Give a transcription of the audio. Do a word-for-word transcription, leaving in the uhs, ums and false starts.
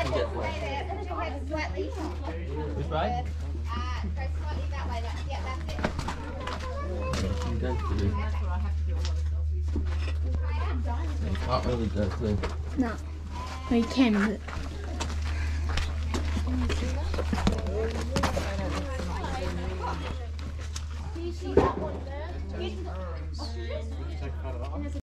can get flat. Which way? Uh, go slightly that way. That's, yeah, that's it. Yeah, you go through. You can't really go through. No. Well, you can, but... Do you see that one there?